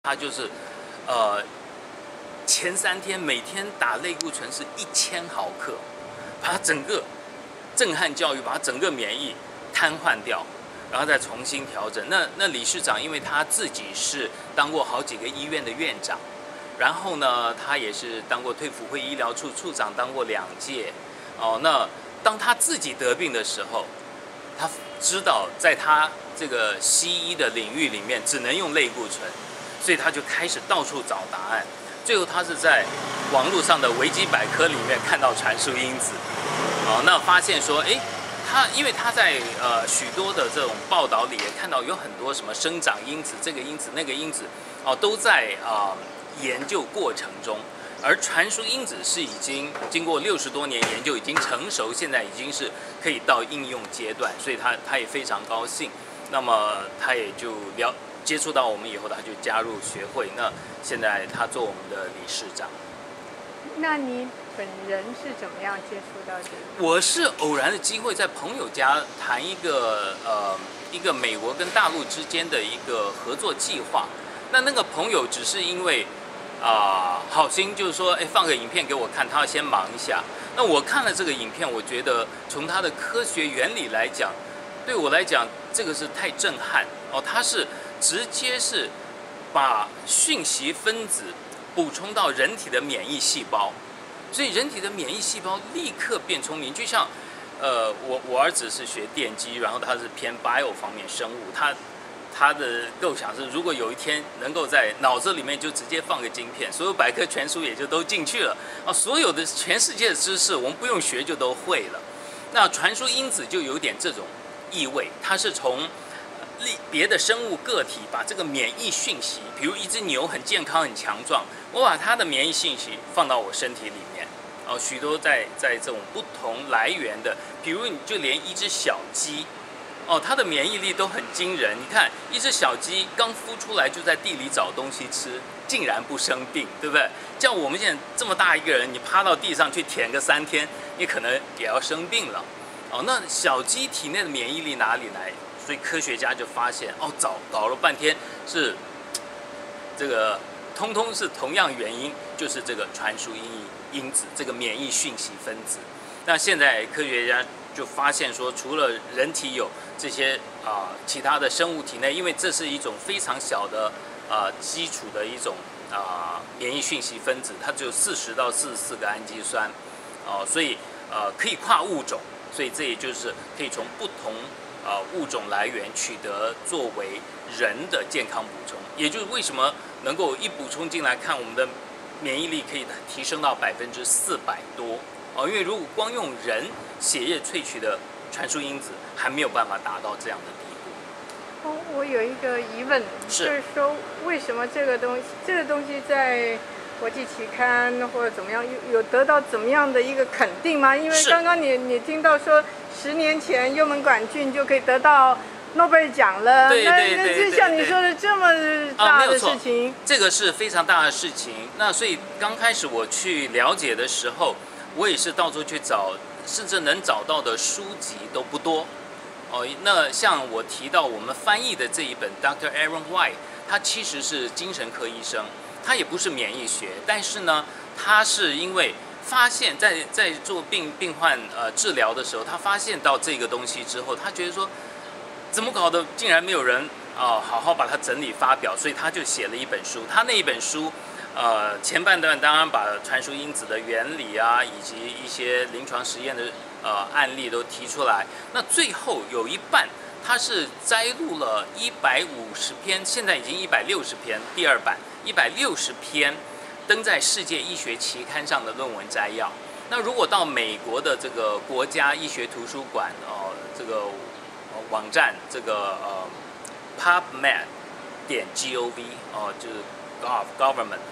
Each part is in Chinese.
他就是前3天每天打类固醇是1000毫克，把他整个震撼教育，把他整个免疫瘫痪掉，然后再重新调整。那理事长，因为他自己是当过好几个医院的院长，然后呢，他也是当过退辅会医疗处处长，当过2届。那当他自己得病的时候，他知道在他这个西医的领域里面只能用类固醇，所以他就开始到处找答案。最后他是在网络上的维基百科里面看到传输因子，那发现说，因为他在许多的这种报道里也看到有很多什么生长因子、这个因子、那个因子，都在研究过程中。而传输因子是已经经过60多年研究，已经成熟，现在已经是可以到应用阶段，所以他也非常高兴。那么他也就接触到我们以后，他就加入学会。那现在他做我们的理事长。 那你本人是怎么样接触到这个？ 我是偶然的机会在朋友家谈一个美国跟大陆之间的一个合作计划。那个朋友只是因为好心就是说，放个影片给我看，他要先忙一下。那我看了这个影片，我觉得从它的科学原理来讲，对我来讲这个是太震撼它是直接是把讯息分子补充到人体的免疫细胞，所以人体的免疫细胞立刻变聪明。就像我儿子是学电机，然后他是偏 bio 方面生物，他的构想是，如果有一天能够在脑子里面就直接放个晶片，所有百科全书也就都进去了所有的全世界的知识我们不用学就都会了。那传输因子就有点这种意味，它是从别的生物个体把这个免疫讯息，比如一只牛很健康很强壮，我把它的免疫信息放到我身体里面许多在这种不同来源的，比如你就连一只小鸡它的免疫力都很惊人。你看，一只小鸡刚孵出来就在地里找东西吃，竟然不生病，对不对？像我们现在这么大一个人，你趴到地上去舔个3天，你可能也要生病了那小鸡体内的免疫力哪里来？所以科学家就发现搞了半天是这个通通是同样原因，就是这个传输因子，这个免疫讯息分子。那现在科学家就发现说，除了人体有这些其他的生物体内，因为这是一种非常小的基础的一种免疫讯息分子，它只有40到44个氨基酸所以可以跨物种，所以这也就是可以从不同物种来源取得作为人的健康补充。也就是为什么能够一补充进来，看我们的免疫力可以提升到400%多因为如果光用人血液萃取的传输因子，还没有办法达到这样的地步。 我有一个疑问，就是说为什么这个东西在国际期刊或者怎么样有得到怎么样的一个肯定吗？因为刚刚你听到说10年前幽门杆菌就可以得到诺贝尔奖了，那就像你说的这么大的事情， 这个是非常大的事情。那所以刚开始我去了解的时候，我也是到处去找，甚至能找到的书籍都不多那像我提到我们翻译的这一本 Dr. Aaron White， 他其实是精神科医生，他也不是免疫学，但是呢，他是因为发现在做病患治疗的时候，他发现到这个东西之后，他觉得说怎么搞的，竟然没有人好好把它整理发表，所以他就写了一本书。他那一本书前半段当然把传输因子的原理以及一些临床实验的案例都提出来。那最后有一半，它是摘录了150篇，现在已经160篇，第2版160篇登在世界医学期刊上的论文摘要。那如果到美国的这个国家医学图书馆这个网站，这个PubMed.gov 就是 government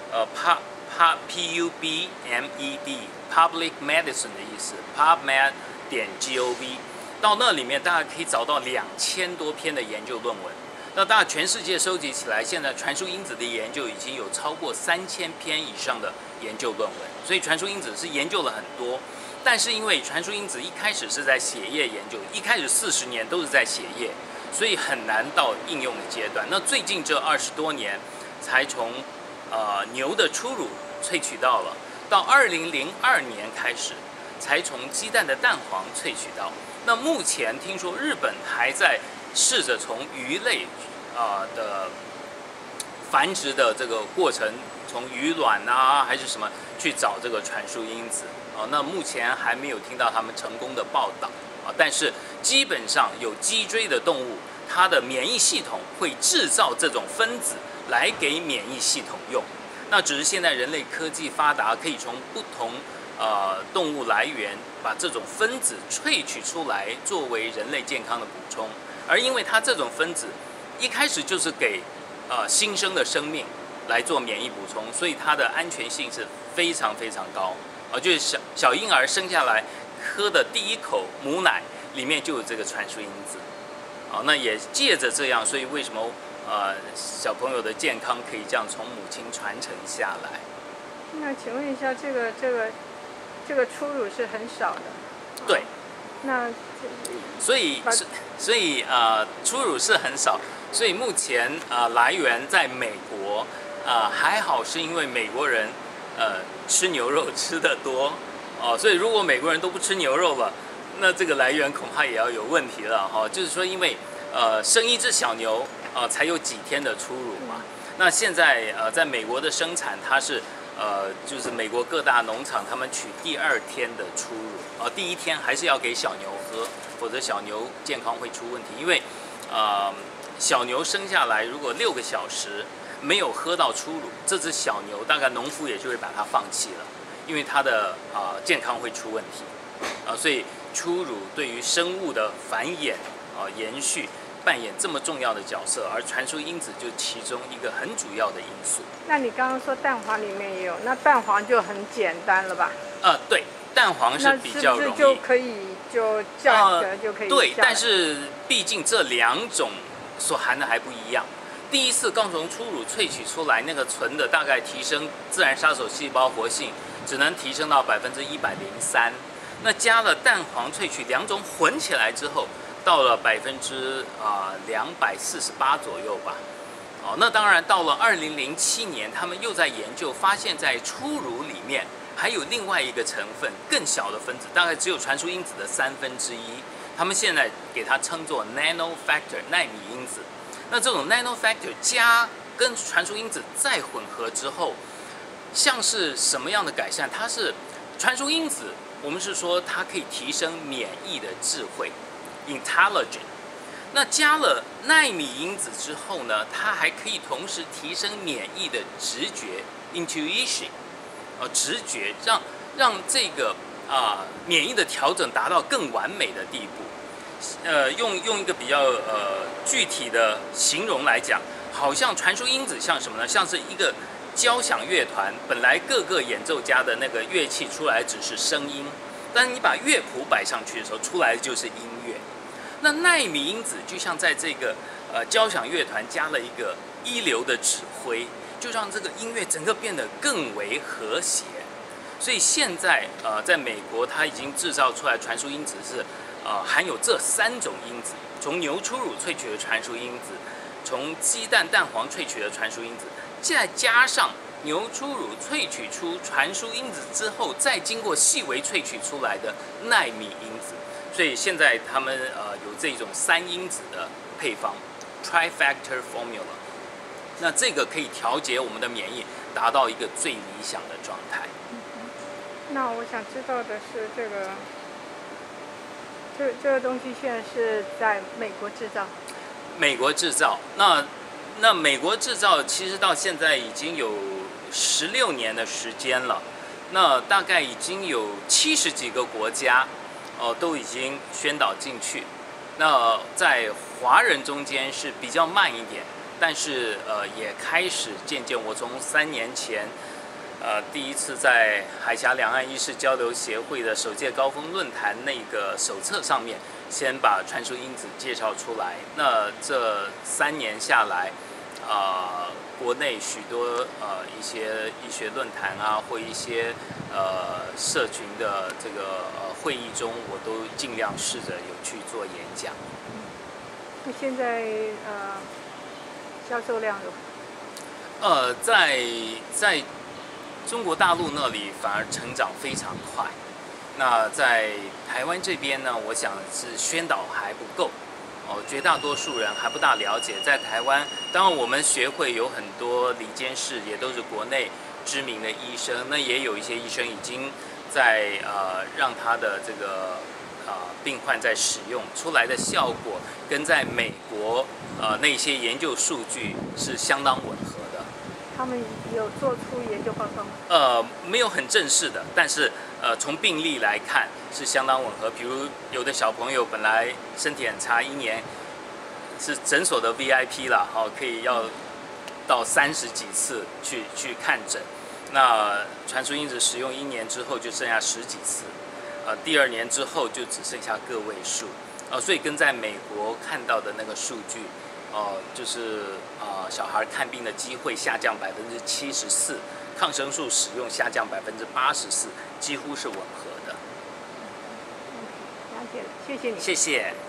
PUBMED Public Medicine 的意思 PubMed.gov， 到那里面大家可以找到2000多篇的研究论文。那大家全世界收集起来，现在传输因子的研究已经有超过3000篇以上的研究论文，所以传输因子是研究了很多。但是因为传输因子一开始是在血液研究，一开始40年都是在血液，所以很难到应用的阶段。那最近这20多年， 才从牛的初乳萃取到了，到2002年开始才从鸡蛋的蛋黄萃取到。那目前听说日本还在试着从鱼类的繁殖的这个过程，从鱼卵啊还是什么去找这个传输因子那目前还没有听到他们成功的报道但是基本上有脊椎的动物，它的免疫系统会制造这种分子来给免疫系统用。那只是现在人类科技发达，可以从不同动物来源把这种分子萃取出来，作为人类健康的补充。而因为它这种分子一开始就是给新生的生命来做免疫补充，所以它的安全性是非常非常高就是小婴儿生下来喝的第一口母奶里面就有这个传输因子那也借着这样，所以为什么小朋友的健康可以这样从母亲传承下来？ 那请问一下，这个初乳是很少的。 对。 那所以初乳是很少，所以目前来源在美国还好，是因为美国人吃牛肉吃得多所以如果美国人都不吃牛肉了，那这个来源恐怕也要有问题了就是说，因为生一只小牛才有几天的初乳嘛。那现在在美国的生产，它是就是美国各大农场他们取第2天的初乳第1天还是要给小牛喝，否则小牛健康会出问题。因为小牛生下来如果6个小时没有喝到初乳，这只小牛大概农夫也就会把它放弃了，因为它的健康会出问题所以初乳对于生物的繁衍延续扮演这么重要的角色，而传输因子就其中一个很主要的因素。 那你刚刚说蛋黄里面也有，那蛋黄就很简单了吧？ 对，蛋黄是比较容易， 那是不是就可以就价格就可以对，但是毕竟这2种所含的还不一样。第一次刚从初乳萃取出来，那个纯的大概提升自然杀手细胞活性只能提升到103%，那加了蛋黄萃取2种混起来之后，到了248%左右吧。那当然到了2007年，他们又在研究，发现在初乳里面还有另外一个成分，更小的分子，大概只有传输因子的1/3，他们现在给它称作 nanofactor 奈米因子。那这种 nanofactor 加跟传输因子再混合之后，像是什么样的改善？它是传输因子，我们是说它可以提升免疫的智慧 intelligent。那加了奈米因子之后呢，它还可以同时提升免疫的直觉 intuition， 直觉让这个免疫的调整达到更完美的地步。用一个比较具体的形容来讲，好像传输因子像什么呢？像是一个交响乐团，本来各个演奏家的那个乐器出来只是声音，但你把乐谱摆上去的时候，出来的就是音乐。那奈米因子就像在这个交响乐团加了一个一流的指挥，就让这个音乐整个变得更为和谐。所以现在在美国，它已经制造出来传输因子是含有这3种因子，从牛初乳萃取的传输因子，从鸡蛋蛋黄萃取的传输因子，再加上牛初乳萃取出传输因子之后，再经过细微萃取出来的奈米因子。所以现在他们有这种3因子的配方 trifactor formula， 那这个可以调节我们的免疫，达到一个最理想的状态。 那我想知道的是，这个东西现在是在美国制造。 美国制造，那美国制造其实到现在已经有16年的时间了，那大概已经有70几个国家都已经宣导进去。那在华人中间是比较慢一点，但是也开始渐渐，我从3年前第一次在海峡两岸医师交流协会的首届高峰论坛那个手册上面，先把传输因子介绍出来。那这3年下来，国内许多一些医学论坛啊，或一些社群的这个会议中，我都尽量试着有去做演讲。 那现在销售量如何？ 在中国大陆那里反而成长非常快。那在台湾这边呢，我想是宣导还不够，绝大多数人还不大了解。在台湾，当然我们学会有很多理监事，也都是国内知名的医生，那也有一些医生已经在让他的这个病患在使用出来的效果，跟在美国那些研究数据是相当吻合的。 他们有做出研究报告吗？ 没有很正式的，但是从病例来看是相当吻合。比如有的小朋友本来身体很差，1年是诊所的 VIP 啦，可以要到30几次去看诊。那传输因子使用1年之后就剩下10几次，第2年之后就只剩下个位数，所以跟在美国看到的那个数据，就是小孩看病的机会下降74%，抗生素使用下降84%，几乎是吻合的。 了解了，谢谢你。 谢谢。